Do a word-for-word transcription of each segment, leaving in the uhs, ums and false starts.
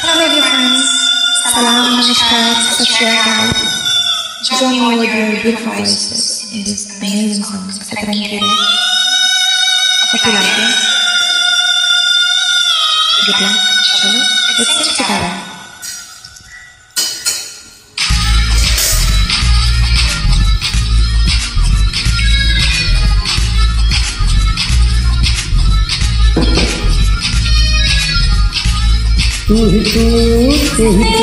Hello everyone, Salam, Namaskar, Sat Shri Akal. Join me with your beautiful voices in this amazing song, Satarangere. Hope you like it. Good luck. Chalo, let's sing together. तू ही तू तू ही तू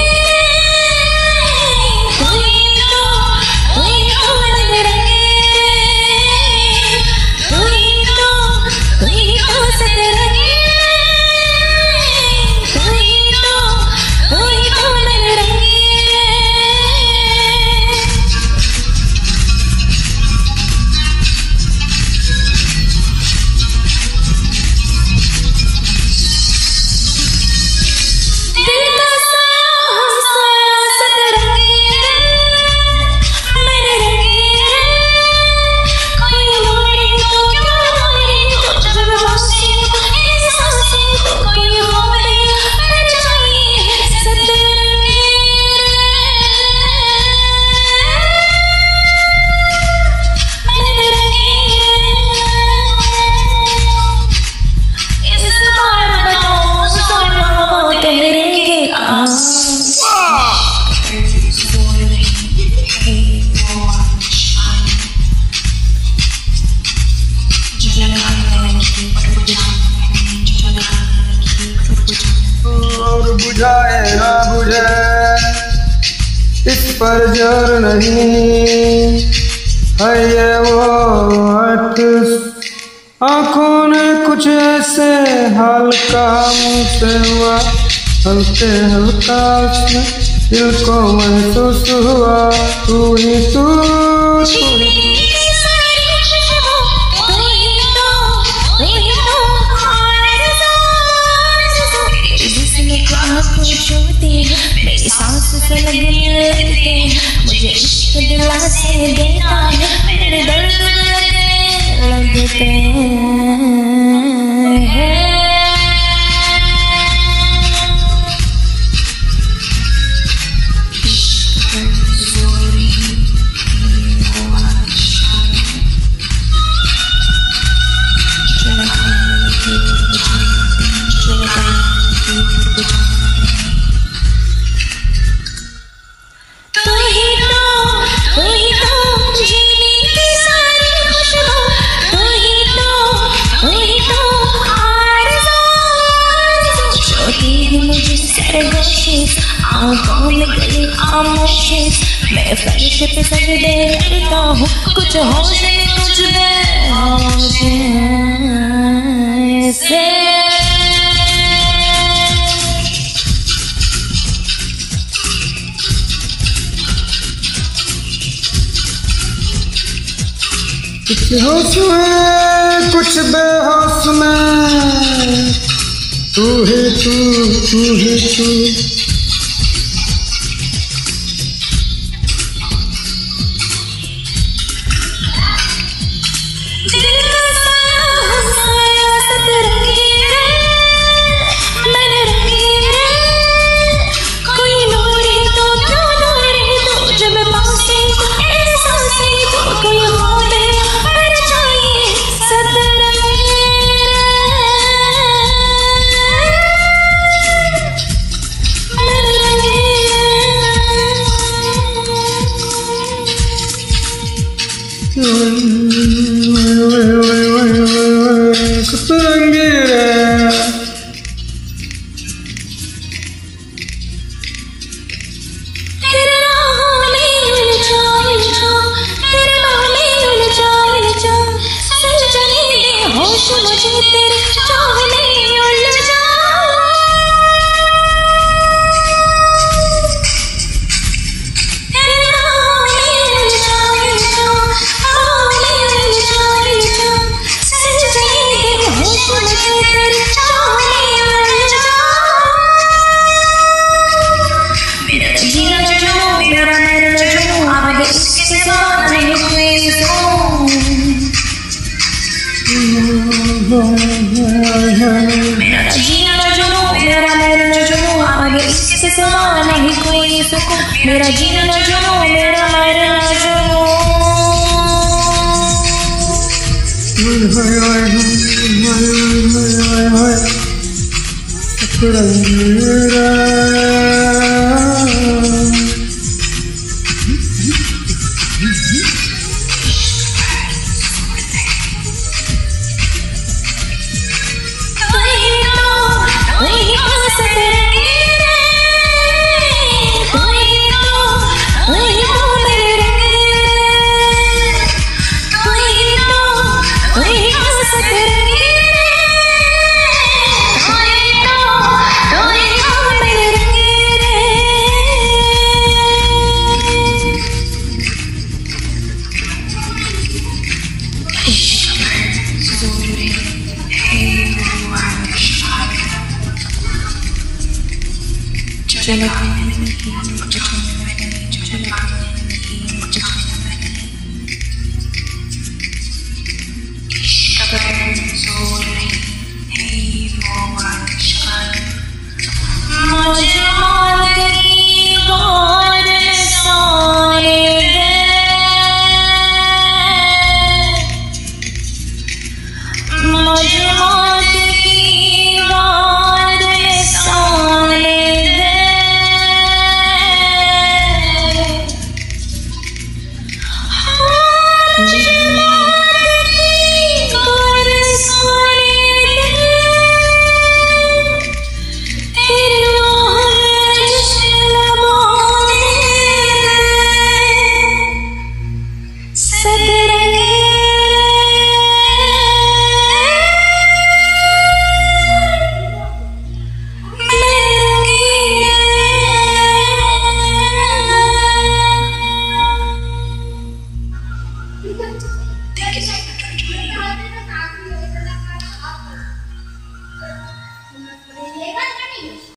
और बुझाए ना बुझे इस पर जोर नहीं है ये वो अर्थ आँखों ने कुछ ऐसे हल्का मुझसे हुआ हल्के हल्का उसमें दिल को महसूस हुआ तू ही तू तू ही मेरी सांस से लगने लगते मुझे इश्क दिला से देता है मेरे दर्द लगने लगते हैं आँखों में गली खामोशिश मैं फर्श पे सजदे करता हूँ कुछ होश नहीं कुछ बेहोश से कुछ होश में कुछ बेहोश में तू ही तू तू ही तू मुझे तेरे चाहने उलझा मुझे मेरा जीना जुनू मेरा मरना जुनू। Jalapeño,